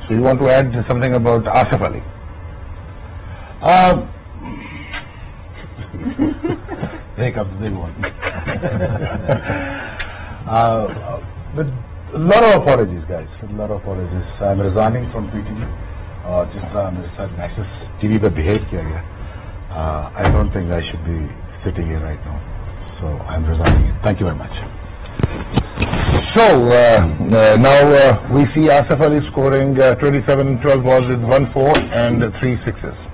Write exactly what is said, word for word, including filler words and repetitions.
So you want to add something about Asif Ali? Uh, Here comes the big one. uh, with a lot of apologies, guys. A lot of apologies. I'm resigning from P T V. Uh, जिस तरह मेरे साथ message TV पे behave किया गया, I don't think I should be sitting here right now. So I'm resigning. Thank you very much. So uh, uh, now uh, we see Asif Ali scoring uh, twenty-seven twelve balls with one four and three sixes.